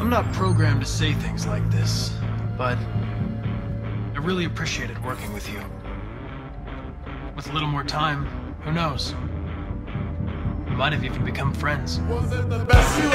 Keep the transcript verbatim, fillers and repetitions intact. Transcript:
I'm not programmed to say things like this, but I really appreciated working with you. With a little more time, who knows? We might have even become friends. Was it the best you